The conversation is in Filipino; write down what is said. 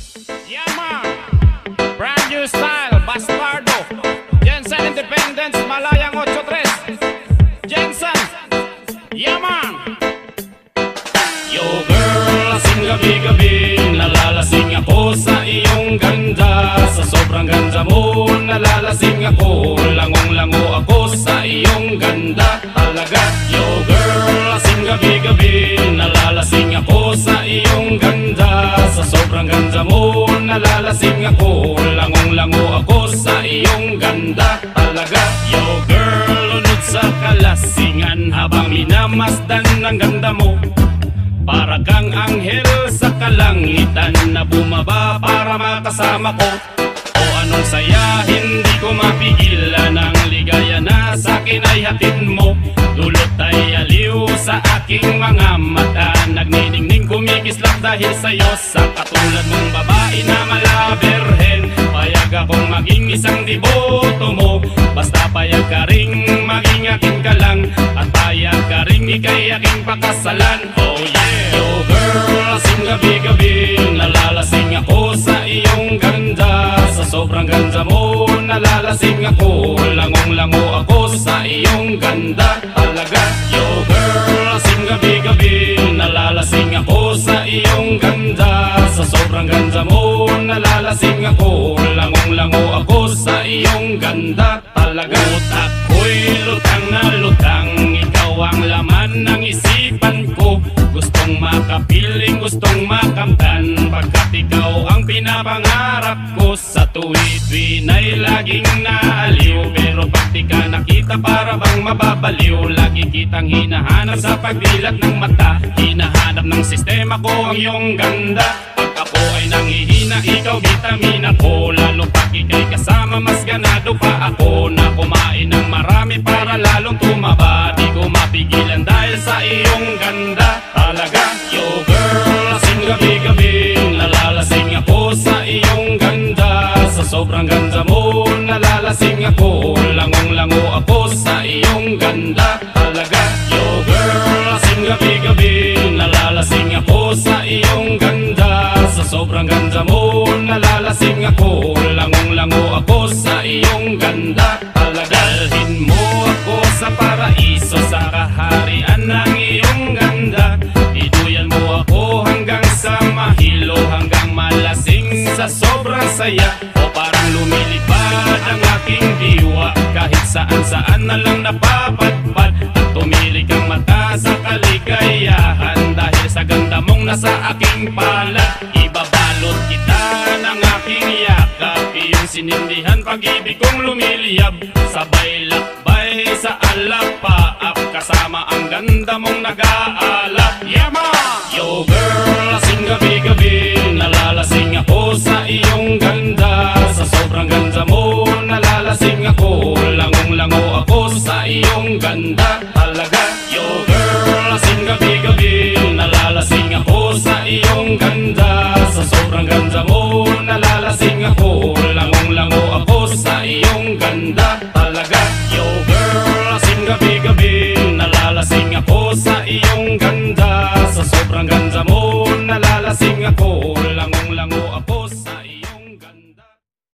Yeah, man. Brand new style, Bastardo. Jensen Independence, Malayang 83. Jensen. Yeah, man. Yo girl, lasing gabi-gabi, nalalasing ako sa iyong ganda. Sa sobrang ganda mo, nalalasing ako, langong-lango ako sa iyong ganda talaga. Yo girl, lasing gabi-gabi, nalalasing ako sa iyong ganda. Sa sobrang ganda mo, nalalasing ako, langong-lango ako sa iyong ganda talaga. Yo girl, lunod sa kalasingan habang minamasdan ang ganda mo. Para kang anghel sa kalangitan na bumaba para makasama ko. O anong saya, hindi ko mapigilan ang ligaya na sa'kin ay hatid mo. Dulot ay aliw sa aking mga mata, nagniningning kumikislap dahil sa'yo. Sa katulad mong babae na malaberhen, payag akong maging isang deboto mo. Basta payag ka ring maging akin ka lang, at payag ka ring ikay aking pakasalan. Oh yeah! Yo girl, lasing gabi-gabi, nalalasing ako sa iyong ganda. Sa sobrang ganda mo, nalalasing ako, langong-lango ako sa iyong ganda talaga. Yo girl, lasing gabi-gabi, nalalasing ako sa iyong ganda. Sa sobrang ganda mo, nalalasing ako, langong-lango ako sa iyong ganda talaga. Utak ko'y lutang na lutang, ikaw ang laman ng isipan ko. Gustong makapiling, gustong makamtan, pagkat ikaw ang pinapangarap ko. Sa tuwid-tuwid ay laging naaliw, pero pag di ka nakita para bang mababaliw. Lagi kitang hinahanap sa pagdilat ng mata, hinahanap ng sistema ko ang iyong ganda. Pag ako ay nanghihina, ikaw vitamina ko. Lalo pag ika'y kasama, mas ganado pa ako na kumain ng marami para lalong tumaba. Di ko mapigilan dahil sa iyong ganda talaga. Yo girl, lasing gabi-gabi, nalalasing ako sa iyong ganda. Sa sobrang ganda mo, nalalasing ako, langong-lango ako sa iyong ganda talaga. Yo girl, lasing gabi-gabi, nalalasing ako sa iyong ganda. Sa sobrang ganda mo, nalalasing ako, langong-lango ako sa iyong ganda talaga. Dalhin mo ako sa paraiso, sa kaharian ng iyong ganda. Iduyan mo ako hanggang sa mahilo, hanggang malasing sa sobrang saya. O parang lumilipad ang aking diwa, kahit saan-saan na lang napapadpad. At tumili kang mata sa kaligayahan, dahil sa ganda mong nasa aking palad. Ibabalot kita ng aking yakap, iyong sinindihan pag-ibig kong lumiliyab. Sabay lakbay sa alapaap, kasama ang ganda mong nag-aalap. Yeah ma! Yo girl, lasing gabi-gabi, nalalasing ako sa iyong ganda. Sa sobrang ganda mo, nalalasing ako, langong-lango ako sa iyong ganda talaga. Yo girl, lasing gabi-gabi, nalalasing ako sa iyong ganda. Sa sobrang ganda mo, nalalasing ako, langong-lango ako sa iyong ganda talaga. Yo girl, lasing gabi-gabi, nalalasing ako sa iyong ganda. Sa sobrang ganda